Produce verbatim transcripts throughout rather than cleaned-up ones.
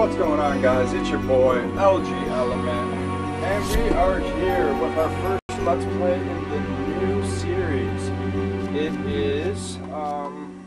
What's going on, guys? It's your boy L G Element, and we are here with our first Let's Play in the new series. It is, um,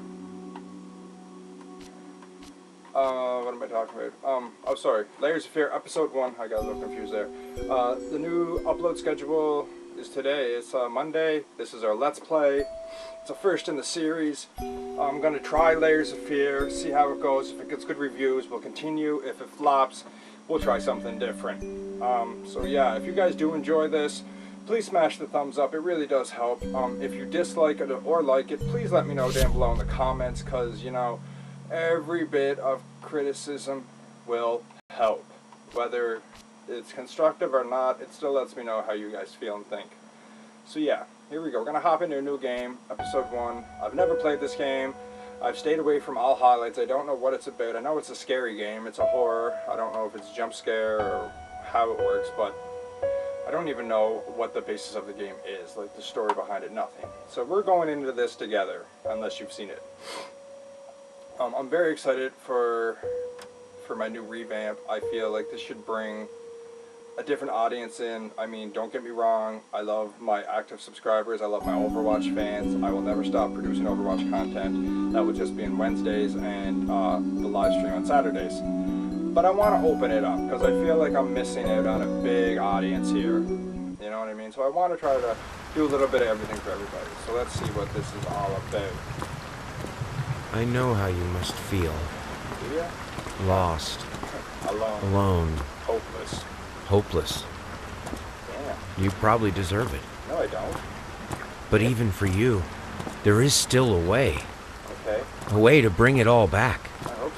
uh, what am I talking about? Um, oh, sorry, Layers of Fear, Episode one. I got a little confused there. Uh, the new upload schedule is today. It's uh, Monday. This is our Let's Play. It's a first in the series. I'm going to try Layers of Fear, see how it goes. If it gets good reviews, we'll continue. If it flops, we'll try something different. Um, so yeah, if you guys do enjoy this, please smash the thumbs up. It really does help. Um, if you dislike it or like it, please let me know down below in the comments, because, you know, every bit of criticism will help. Whether it's constructive or not, it still lets me know how you guys feel and think. So yeah, here we go. We're going to hop into a new game, episode one. I've never played this game. I've stayed away from all highlights. I don't know what it's about. I know it's a scary game. It's a horror. I don't know if it's jump scare or how it works, but I don't even know what the basis of the game is, like the story behind it, nothing. So we're going into this together, unless you've seen it. Um, I'm very excited for, for my new revamp. I feel like this should bring a different audience in. I mean, don't get me wrong, I love my active subscribers, I love my Overwatch fans. I will never stop producing Overwatch content. That would just be on Wednesdays and uh, the live stream on Saturdays. But I want to open it up, because I feel like I'm missing out on a big audience here. You know what I mean? So I want to try to do a little bit of everything for everybody. So let's see what this is all about. I know how you must feel. Do ya? Lost. Alone. Alone. Hopeless. Hopeless. Damn. You probably deserve it. No, I don't. But even for you, there is still a way. Okay. A way to bring it all back. I hope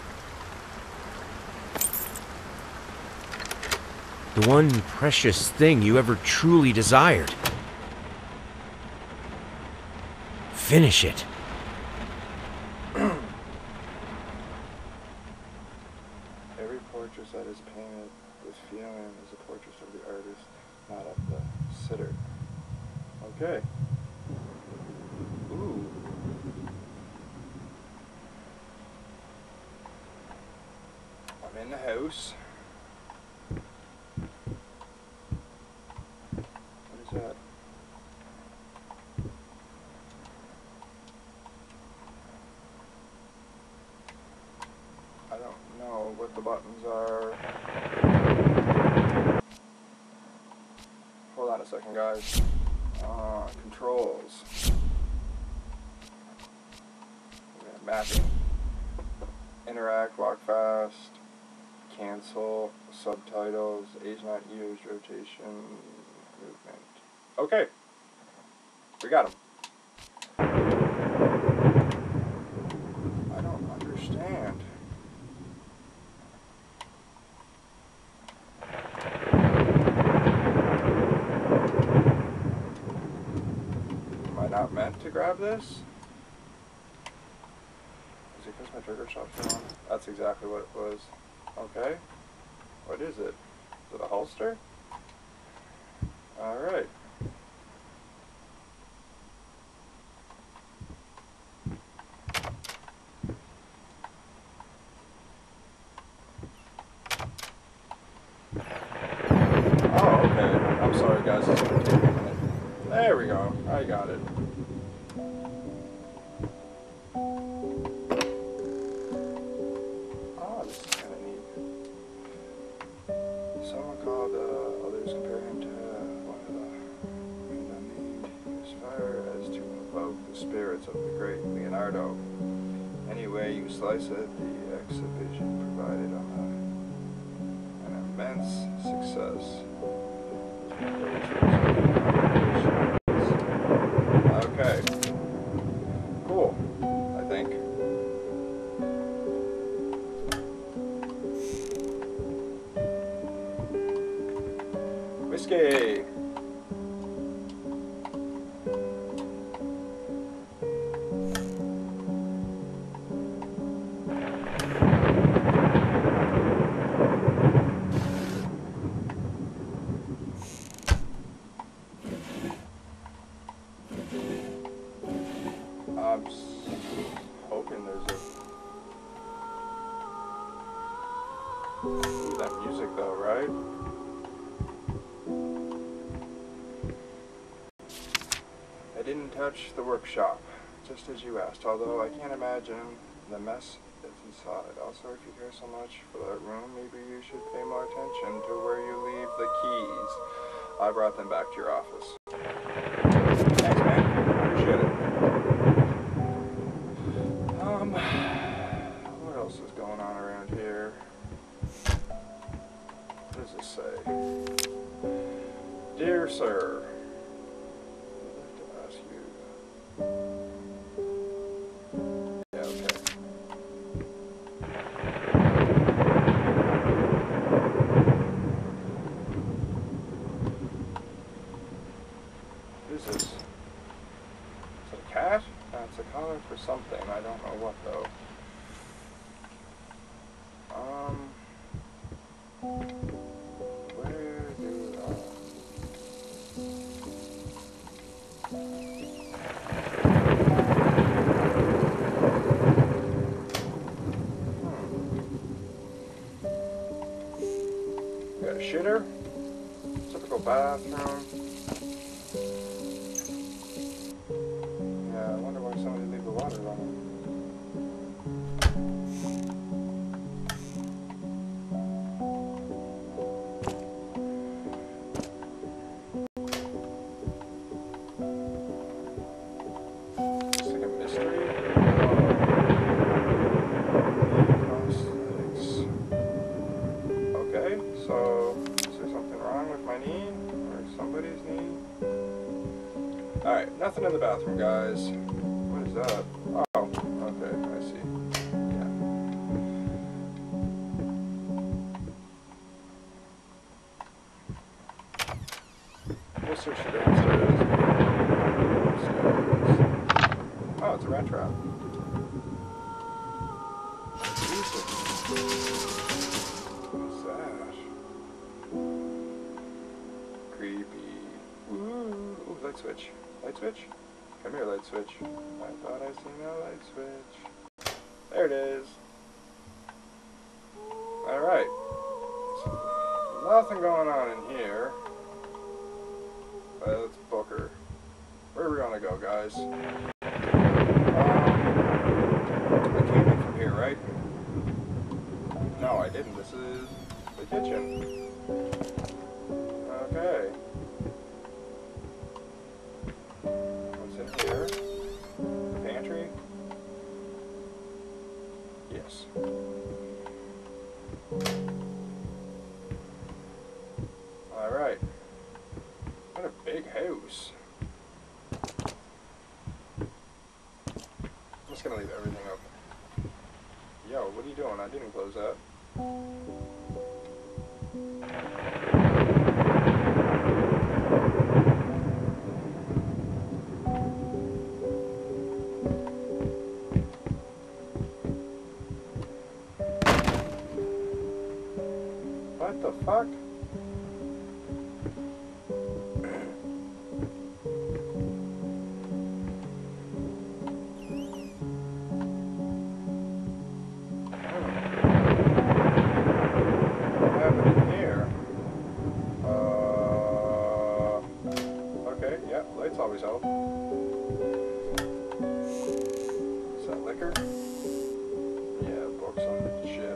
so. The one precious thing you ever truly desired. Finish it. Every portrait that is painted with feeling is a portrait of the artist, not of the sitter. Okay. Ooh. I'm in the house. What is that? I don't know what the buttons are. Hold on a second, guys. Uh, controls. Okay, mapping. Interact, walk fast, cancel, subtitles, age not used, rotation, movement. Okay. We got them. I don't understand. Not meant to grab this? Is it because my trigger shot's on? That's exactly what it was. Okay. What is it? Is it a holster? Alright. Oh, okay. I'm sorry, guys. It's going to take me a minute. There we go. I got it. Oh, this is kind of neat. Someone called uh, others compare him to uh, one of the unnamed. Use fire as to invoke the spirits of the great Leonardo. Any way you slice it, the exhibition provided on a, an immense success. Okay. Cool, I think. Whiskey. I'm hoping there's a Ooh, that music though, right? I didn't touch the workshop, just as you asked, although I can't imagine the mess that's inside. Also, if you care so much for that room, maybe you should pay more attention to where you leave the keys. I brought them back to your office. Thanks, man. Appreciate it. Um, what else is going on around here? What does this say? Dear sir, I'd like to ask you. Yeah, okay. What is this? Is it a cat? No, it's a collar for something. I don't know what though. Um, where do I? Hmm. Got a shitter. Typical bathroom. Yeah, I wonder why somebody leave the water running. It's like a mystery. Prosthetics. Okay, so is there something wrong with my knee? Or somebody's knee? Alright, nothing in the bathroom, guys. What is that? Oh, okay, I see. Yeah. We'll search the downstairs. Upstairs. Oh, it's a rat trap. Jesus. What is that? Creepy. Ooh, ooh, light switch. Light switch? Come here, light switch. I thought I seen a light switch. There it is. Alright. Nothing going on in here. Let's book her. Where are we gonna go, guys? Um, I came in from here, right? No, I didn't. This is the kitchen. Okay. What's in here? The pantry? Yes. Alright. What a big house. I'm just gonna leave everything open. Yo, what are you doing? I didn't close that. What the fuck? What happened in here? Uh, okay, yeah, lights always help. Is that liquor? Yeah, books on the shit.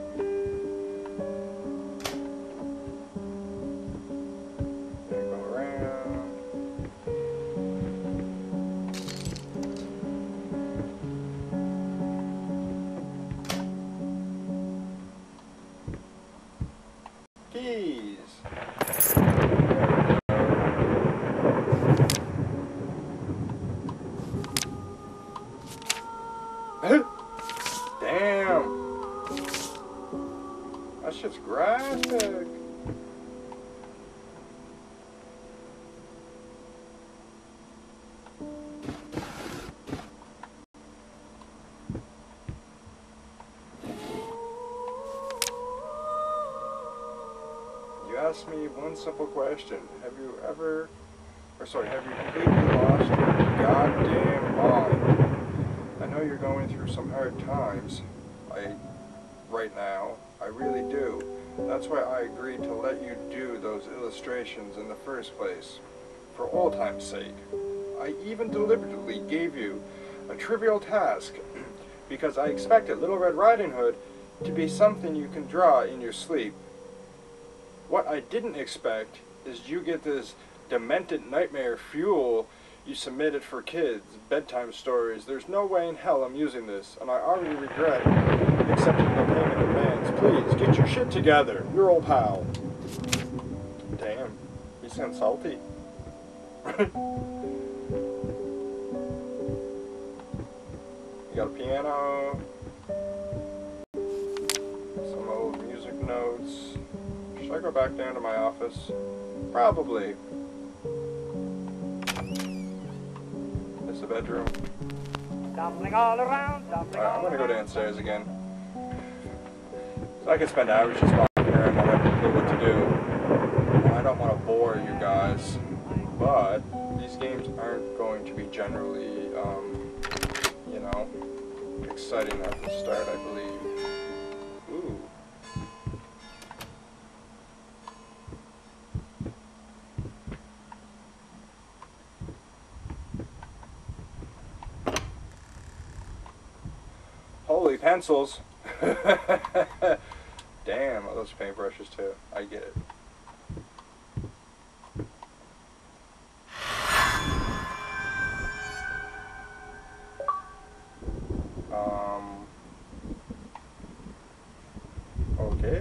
Keys. Damn. That shit's graphic. You asked me one simple question. Have you ever, or sorry, have you completely lost your goddamn mind? I know you're going through some hard times. I, right now, I really do. That's why I agreed to let you do those illustrations in the first place, for old time's sake. I even deliberately gave you a trivial task because I expected Little Red Riding Hood to be something you can draw in your sleep. What I didn't expect is you get this demented nightmare fuel you submitted for kids, bedtime stories. There's no way in hell I'm using this, and I already regret accepting the payment demands. Please, get your shit together. Your old pal. Damn, he sounds salty. You got a piano, some old music notes. Should I go back down to my office? Probably. It's the bedroom. Dumpling all around, dumpling Alright, I'm all gonna go around. downstairs again. So I could spend hours just walking here and not have a clue what to do. I don't want to bore you guys, but these games aren't going to be generally, um, you know, exciting at the start, I believe. Ooh. Holy pencils! Damn, oh, those are paintbrushes too. I get it. Um. Okay.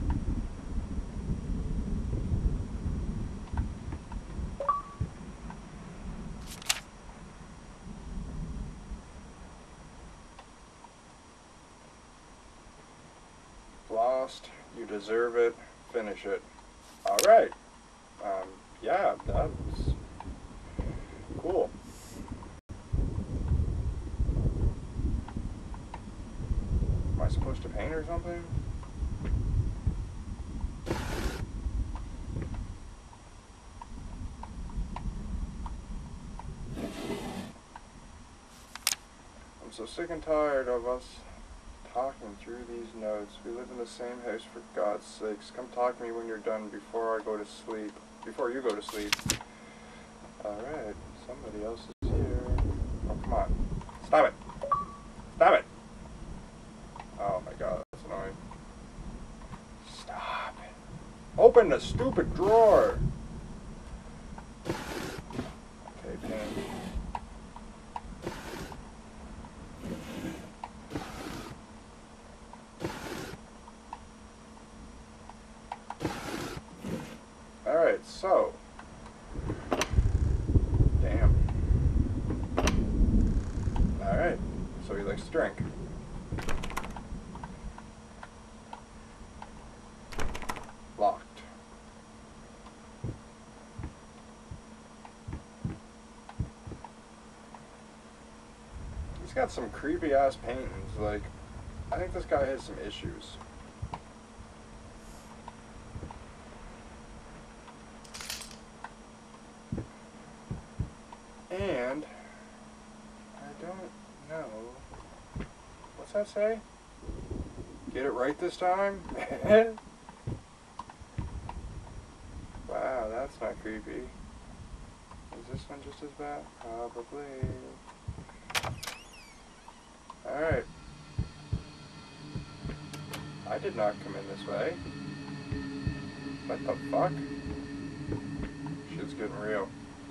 Lost. You deserve it. Finish it. Alright. Um, yeah, that's cool. Am I supposed to paint or something? I'm so sick and tired of us talking through these notes. We live in the same house, for God's sakes. Come talk to me when you're done before I go to sleep. Before you go to sleep. Alright, somebody else is here. Oh, come on. Stop it! Stop it! Oh my God, that's annoying. Stop it. Open the stupid drawer! Okay, pen. Alright, so. Damn. Alright, so he likes to drink. Locked. He's got some creepy ass paintings. Like, I think this guy has some issues. And I don't know. What's that say? Get it right this time? Wow, that's not creepy. Is this one just as bad? Probably. Alright. I did not come in this way. What the fuck? Shit's getting real.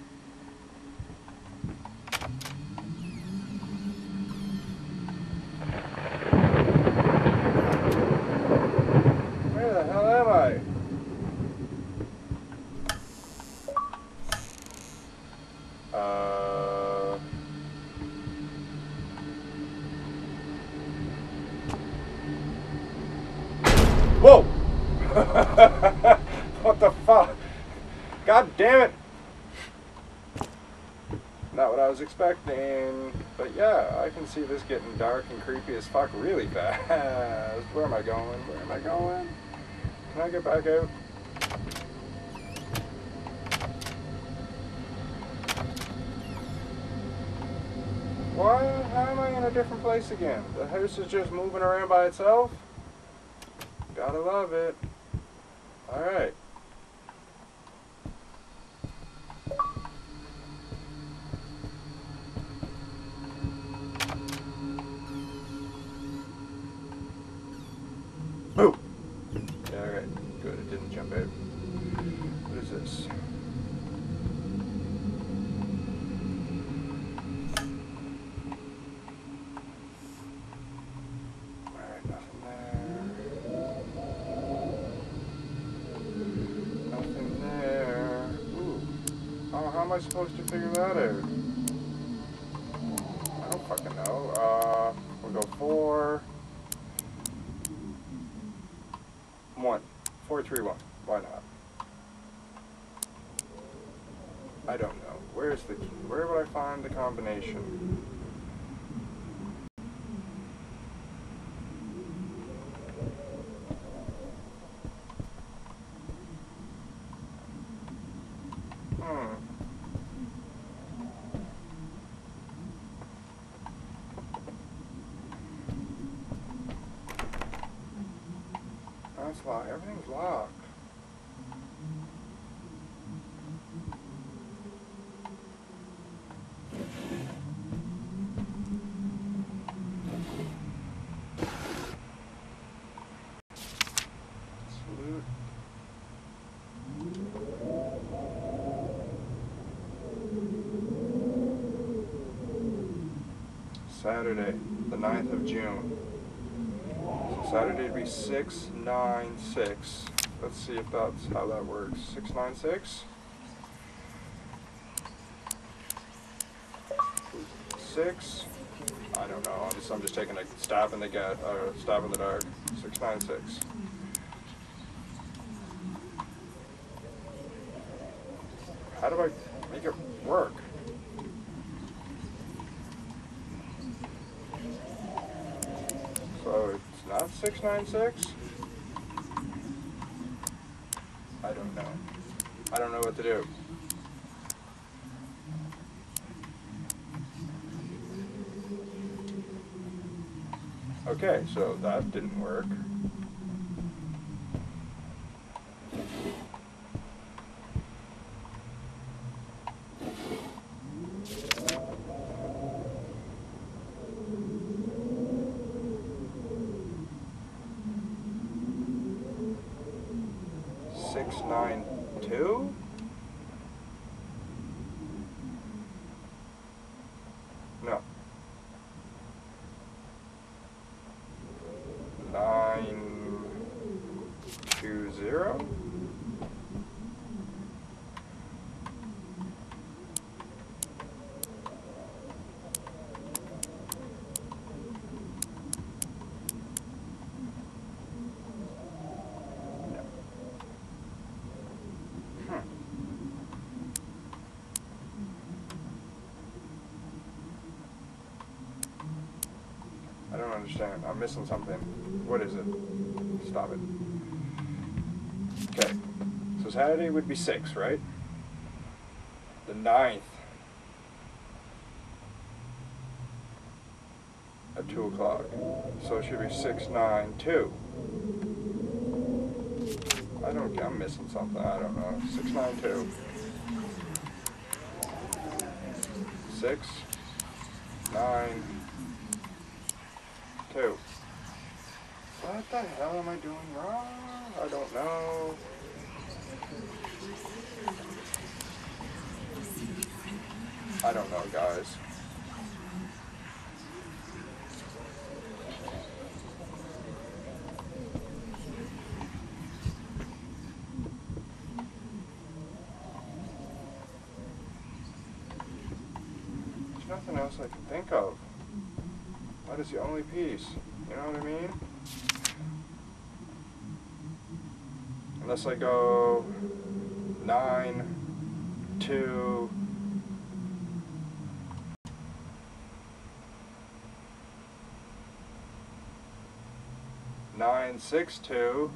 Where the hell am I? Uh... Whoa! What the fuck? God damn it! Not what I was expecting. But yeah, I can see this getting dark and creepy as fuck really fast. Where am I going? Where am I going? Can I get back out? Why? How am I in a different place again? The house is just moving around by itself? Gotta love it. Alright. Boom! Yeah, alright. Good, it didn't jump out. What is this? Alright, nothing there. Nothing there. Ooh. Oh, how am I supposed to figure that out? I don't fucking know. Uh, we'll go four. One. Four, three, one. Why not? I don't know. Where's the key? Where would I find the combination? Hmm. That's locked. Everything's locked. Salute. Saturday, the ninth of June. So Saturday would be six nine six. Let's see if that's how that works. six nine six? six? I don't know. I'm just, I'm just taking a stab in the gut, or stab in the dark. six nine six. How do I make it work? So it's not six nine six? I don't know. I don't know what to do. Okay, so that didn't work. six nine two? No. nine two zero? I don't understand. I'm missing something. What is it? Stop it. Okay. So Saturday would be six, right? The ninth at two o'clock. So it should be six nine two. I don't get. I'm missing something. I don't know. six nine two. six nine two. What the hell am I doing wrong? I don't know. I don't know, guys. There's nothing else I can think of. That is the only piece. You know what I mean? Unless I go nine, two, nine, six, two.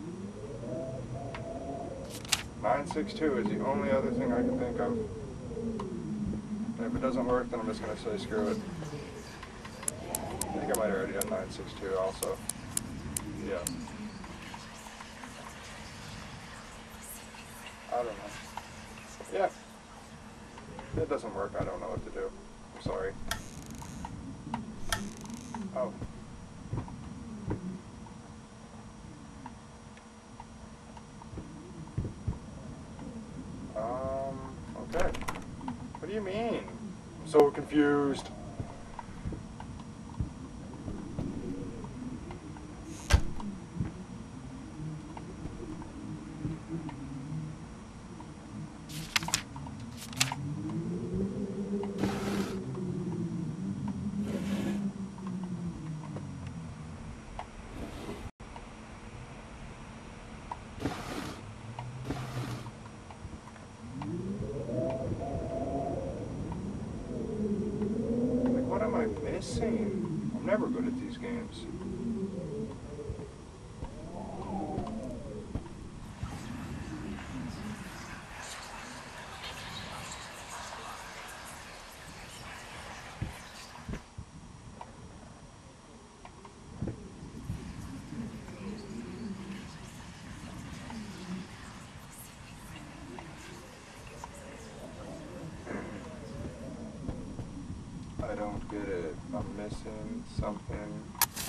Nine, six, two is the only other thing I can think of. And if it doesn't work, then I'm just gonna say screw it. I think I might have already done nine six two also. Yeah. I don't know. Yeah. It doesn't work. I don't know what to do. I'm sorry. Oh. Um, okay. What do you mean? I'm so confused. What am I missing? I'm never good at these games. I don't get it. I'm missing something.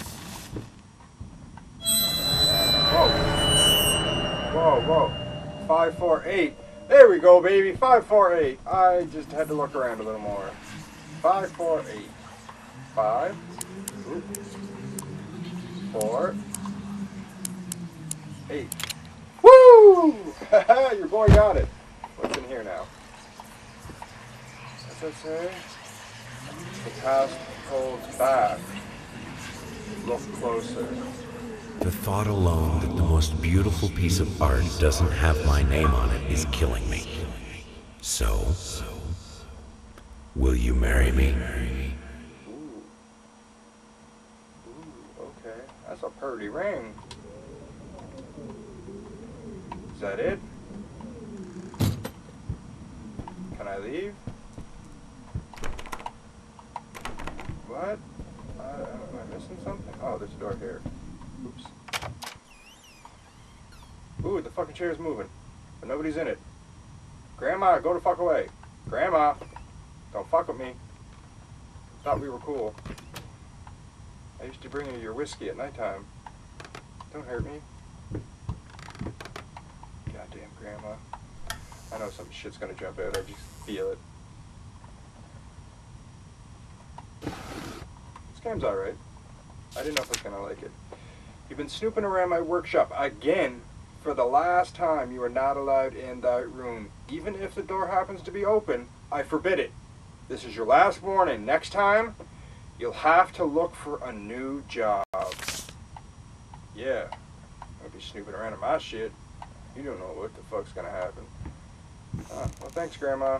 Whoa. Whoa, whoa. Five, four, eight. There we go, baby. Five, four, eight. I just had to look around a little more. Five, four, eight. Five. Oops. Four. Eight. Woo! Your boy got it. What's in here now? What's that say? The past holds back. Look closer. The thought alone that the most beautiful piece of art doesn't have my name on it is killing me. So, will you marry me? Ooh. Ooh, okay. That's a pretty ring. Is that it? Can I leave? What? Uh, am I missing something? Oh, there's a door here. Oops. Ooh, the fucking chair's moving. But nobody's in it. Grandma, go the fuck away. Grandma, don't fuck with me. Thought we were cool. I used to bring you your whiskey at nighttime. Don't hurt me. Goddamn grandma. I know some shit's gonna jump out. I just feel it. This game's alright. I didn't know if I was gonna like it. You've been snooping around my workshop again. For the last time, you are not allowed in that room. Even if the door happens to be open, I forbid it. This is your last warning. Next time, you'll have to look for a new job. Yeah. I'll be snooping around in my shit. You don't know what the fuck's gonna happen. Ah, well, thanks, Grandma.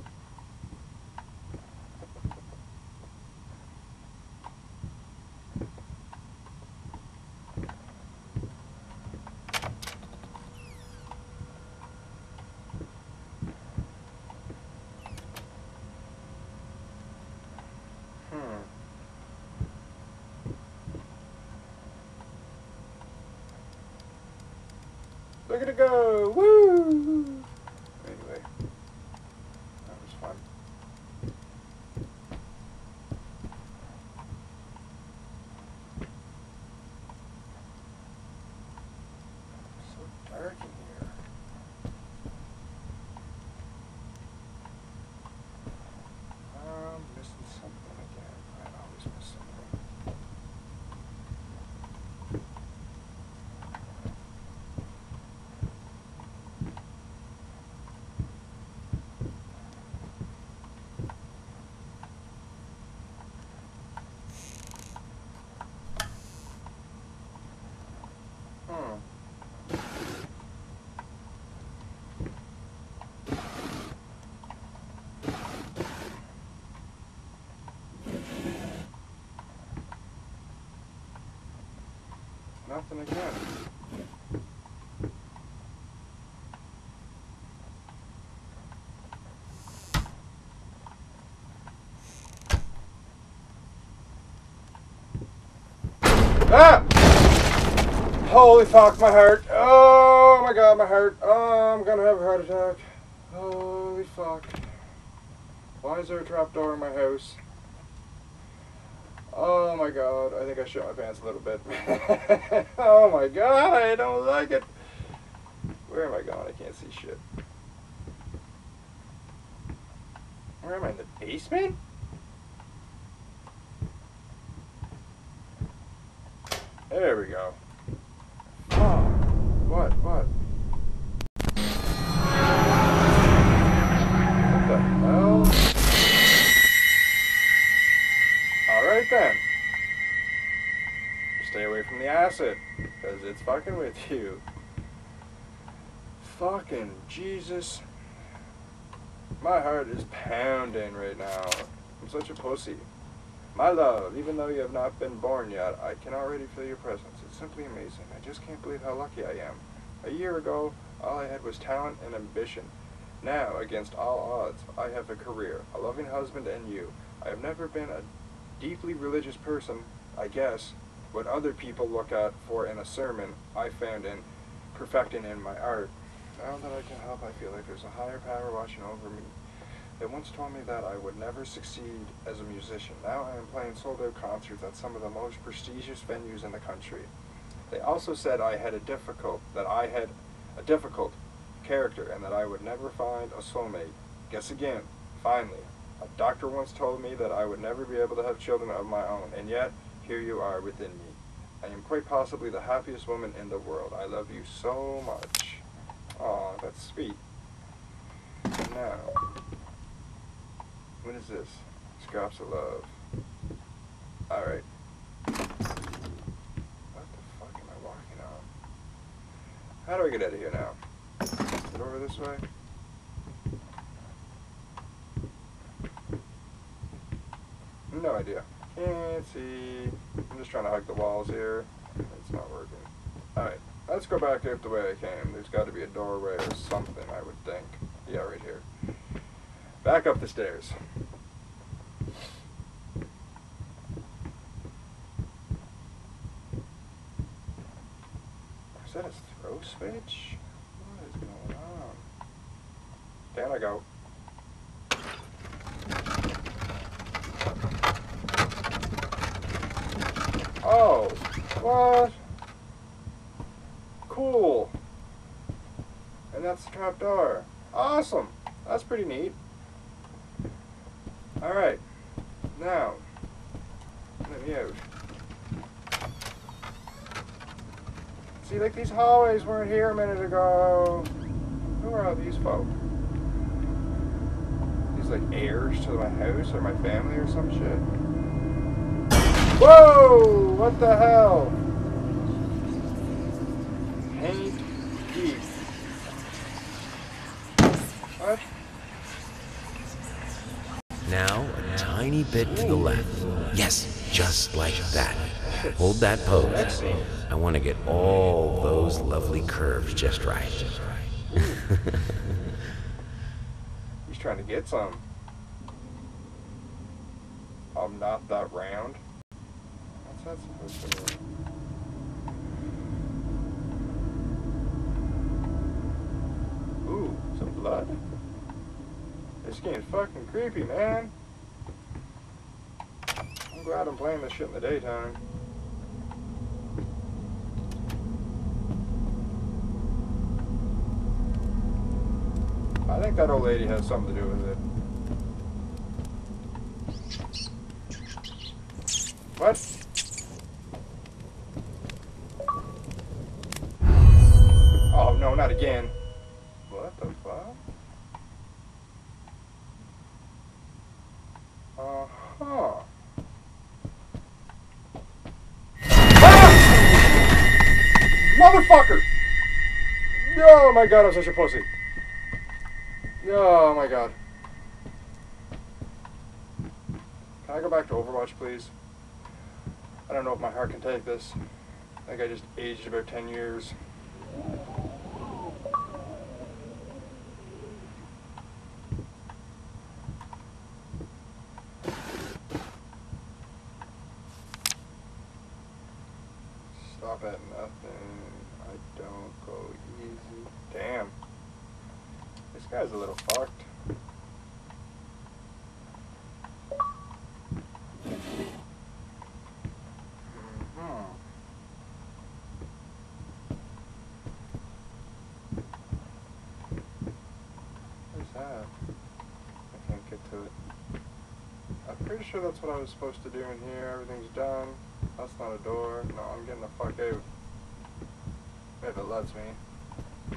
Look at it go! Woo! Anyway, that was fun. It's so dark in here. I'm missing something again. I always miss something. Nothing again. Ah! Holy fuck, my heart. Oh, my my god, my heart. Oh, I'm gonna have a heart attack. Holy fuck. Why is there a trapdoor in my house? Oh my god, I think I shit my pants a little bit. Oh my god, I don't like it. Where am I going? I can't see shit. Where am I? In the basement? There we go. Oh, what? What? What the hell? Alright then. Stay away from the acid, because it's fucking with you. Fucking Jesus. My heart is pounding right now. I'm such a pussy. My love, even though you have not been born yet, I can already feel your presence. It's simply amazing. I just can't believe how lucky I am. A year ago, all I had was talent and ambition. Now, against all odds, I have a career, a loving husband, and you. I have never been a deeply religious person, I guess. What other people look at for in a sermon, I found in perfecting in my art. Now that I can help, I feel like there's a higher power watching over me. They once told me that I would never succeed as a musician. Now I am playing sold-out concerts at some of the most prestigious venues in the country. They also said I had a difficult, that I had a difficult character and that I would never find a soulmate. Guess again, finally. A doctor once told me that I would never be able to have children of my own, and yet, here you are within me. I am quite possibly the happiest woman in the world. I love you so much. Aw, that's sweet. And now, what is this? Scraps of love. Alright. What the fuck am I walking on? How do I get out of here now? Is it over this way? No idea. Can't see. I'm just trying to hug the walls here. It's not working. Alright, let's go back out the way I came. There's got to be a doorway or something, I would think. Yeah, right here. Back up the stairs. Is that a throw switch? What is going on? Down I go. Oh, what? Cool. And that's the trap door. Awesome. That's pretty neat. Alright. Now, let me out. See, like these hallways weren't here a minute ago. Who are all these folk? These like heirs to my house or my family or some shit? Whoa! What the hell? Paint deep. What? Now, a tiny bit to the left. Yes, just like that. Hold that pose. I want to get all those lovely curves just right. He's trying to get some. I'm not that round. What's that supposed to mean? Ooh, some blood? This game's fucking creepy, man. I'm glad I'm playing this shit in the daytime. I think that old lady has something to do with it. What? Oh no, not again. What the fuck? Uh-huh. Ah! Motherfucker! Oh my god, I'm such a pussy. Oh my god. Can I go back to Overwatch, please? I don't know if my heart can take this. I think I just aged about ten years. Stop at nothing. I don't go easy. Damn. This guy's a little fucked. Mm-hmm. Where's that? I can't get to it. I'm pretty sure that's what I was supposed to do in here. Everything's done. That's not a door. No, I'm getting the fuck out. If it lets me.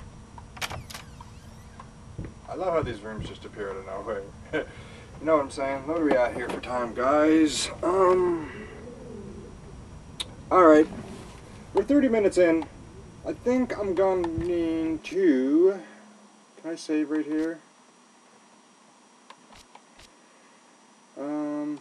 I love how these rooms just appear out of nowhere. You know what I'm saying? What are we at here for time, guys? Um. Alright. We're thirty minutes in. I think I'm going to... Can I save right here? Um,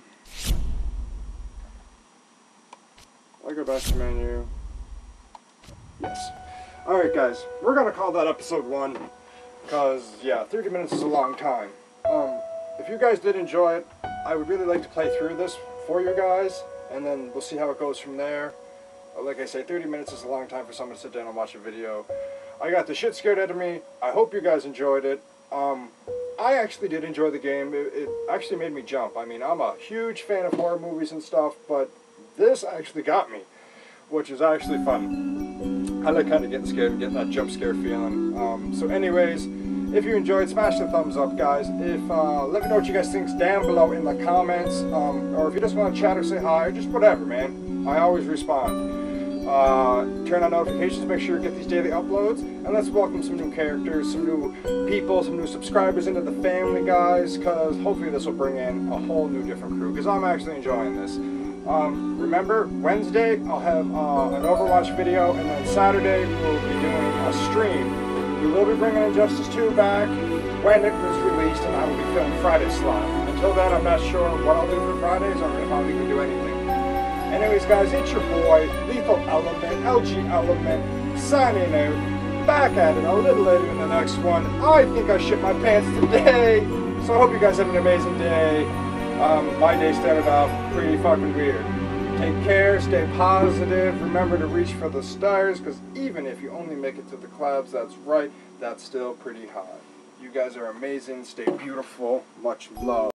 I go back to menu. Yes. Alright guys, we're gonna call that episode one. Because, yeah, thirty minutes is a long time. Um, if you guys did enjoy it, I would really like to play through this for you guys. And then we'll see how it goes from there. Like I say, thirty minutes is a long time for someone to sit down and watch a video. I got the shit scared out of me. I hope you guys enjoyed it. Um... I actually did enjoy the game. It, it actually made me jump. I mean, I'm a huge fan of horror movies and stuff, but this actually got me, which is actually fun. I like kind of getting scared and getting that jump scare feeling. Um, so anyways, if you enjoyed, smash the thumbs up, guys. If uh, let me know what you guys think down below in the comments, um, or if you just want to chat or say hi, or just whatever, man. I always respond. Uh, turn on notifications, make sure you get these daily uploads, and let's welcome some new characters, some new people, some new subscribers into the family, guys, because hopefully this will bring in a whole new different crew, because I'm actually enjoying this. Um, remember, Wednesday I'll have uh, an Overwatch video, and then Saturday we'll be doing a stream. We will be bringing Injustice two back when it was released, and I will be filming Friday slot. Until then, I'm not sure what I'll do for Fridays, or if I'll even do anything. Anyways, guys, it's your boy, Lethal Element, L G Element, signing out. Back at it a little later in the next one. I think I shit my pants today. So I hope you guys have an amazing day. Um, my day started off pretty fucking weird. Take care, stay positive. Remember to reach for the stars, because even if you only make it to the clouds, that's right, that's still pretty high. You guys are amazing. Stay beautiful. Much love.